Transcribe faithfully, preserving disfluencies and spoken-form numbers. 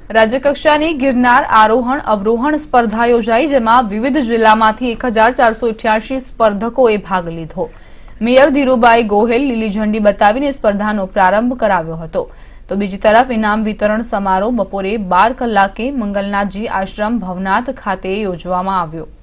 રાજ્યકક્ષાની ગિરનાર આરોહણ અવરોહણ સ્પર્ધા યોજાઈ, જેમાં વિવિધ જિલ્લામાંથી એક હજાર ચારસો અઠ્યાસી સ્પર્ધકોએ ભાગ લીધો। મેયર ધીરુભાઈ ગોહેલ લીલી ઝંડી બતાવીને સ્પર્ધાનો પ્રારંભ કરાવ્યો હતો, તો બીજી તરફ ઇનામ વિતરણ સમારોહ બપોરે બાર કલાકે મંગલનાથજી આશ્રમ ભવનાથ ખાતે યોજવામાં આવ્યો।